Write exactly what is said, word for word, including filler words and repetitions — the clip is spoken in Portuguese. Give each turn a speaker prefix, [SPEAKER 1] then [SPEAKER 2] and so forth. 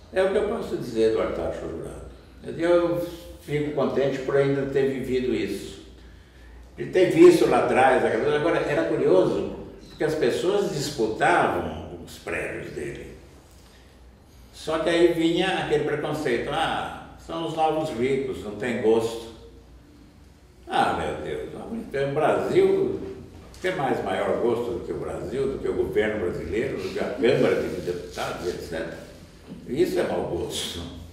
[SPEAKER 1] É o que eu posso dizer do Artaxo Jurado. Eu fico contente por ainda ter vivido isso. De ter visto lá atrás, agora era curioso, porque as pessoas disputavam os prédios dele. Só que aí vinha aquele preconceito, ah, são os novos ricos, não tem gosto. Ah, meu Deus, o Brasil, o que é mais maior gosto do que o Brasil, do que o governo brasileiro, do que a Câmara de Deputados, etcétera. Isso é mau gosto.